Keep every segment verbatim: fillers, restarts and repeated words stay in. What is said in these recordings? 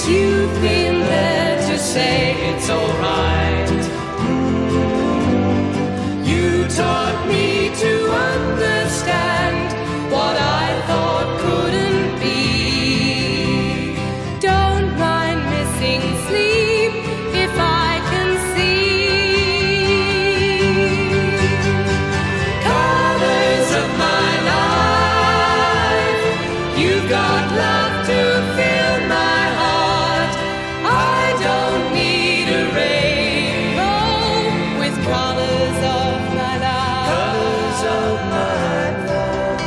since you've been there to say it's alright. You taught me to understand what I thought couldn't be. Don't mind missing sleep if I can see colors of my life. You've got love to fill my heart. I don't need a rainbow with colors of my life. Colors of my life.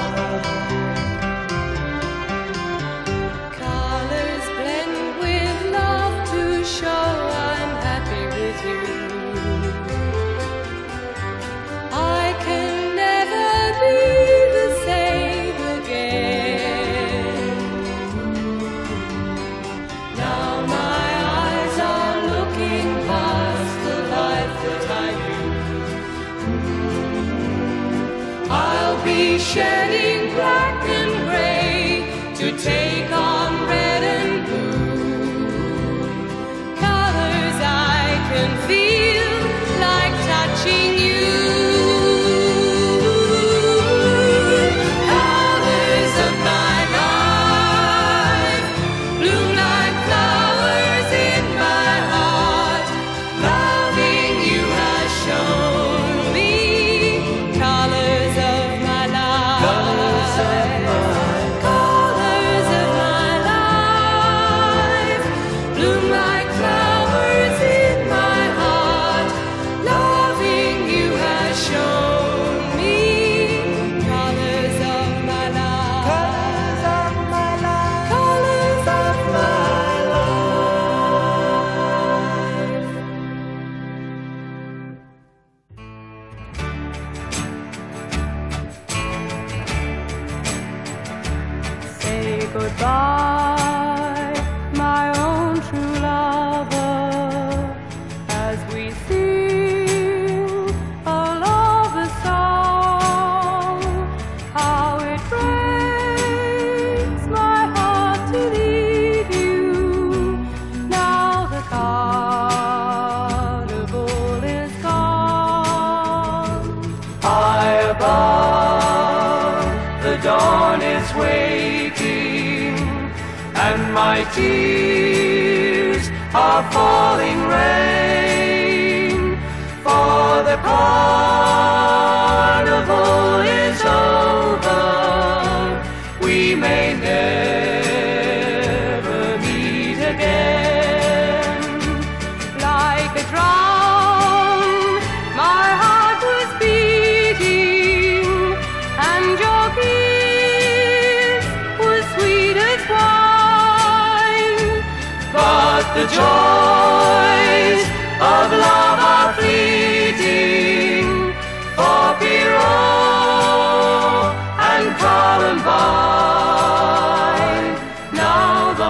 Colors blend with love to show I'm happy with you. I can never be the same again. Now my eyes are looking past the life that I knew. I'll be shedding black and gray to take on red and blue. Colors I can feel like touching you. Colors of my life bloom like flowers in my heart. Loving you has shown me colors of my life. Colors of my Colors of my life bloom like flowers in my heart. Loving you has shown me colors of my life. Colors of my life. Colors of my life. Say goodbye, my own true lover, as we sing a lover song. How it breaks my heart to leave you. Now the carnival is gone. High above, the dawn is waiting, and my tears are falling rain. For the carnival is over, we may never meet again. Like a drum, my heart was beating, and your kiss was sweet as wine. But the joys of love are fleeting, for Pierrot and Columbine. Now the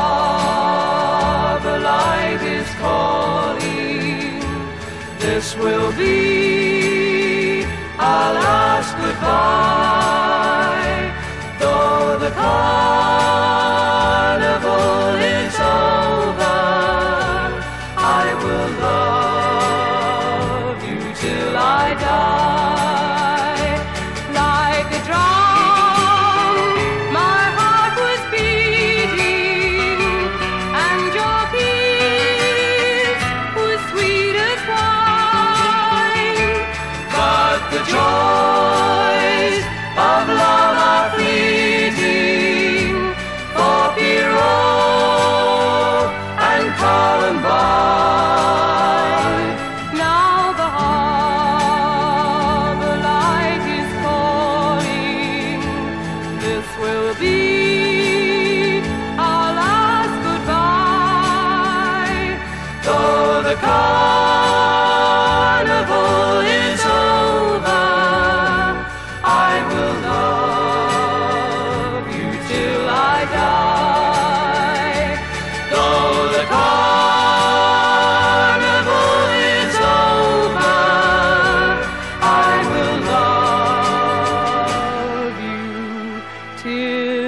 harbor light is calling. This will be our last goodbye. Though the carnival is over, I will love you till I die. Like a drum, my heart was beating, and your kiss was sweet as wine. But the joys of love are fleeting, for Pierrot and Columbine. Now the harbor light is calling. This will be our last goodbye. Though the carnival is over, I will love you till I die. Though the carnival is over, I will love you till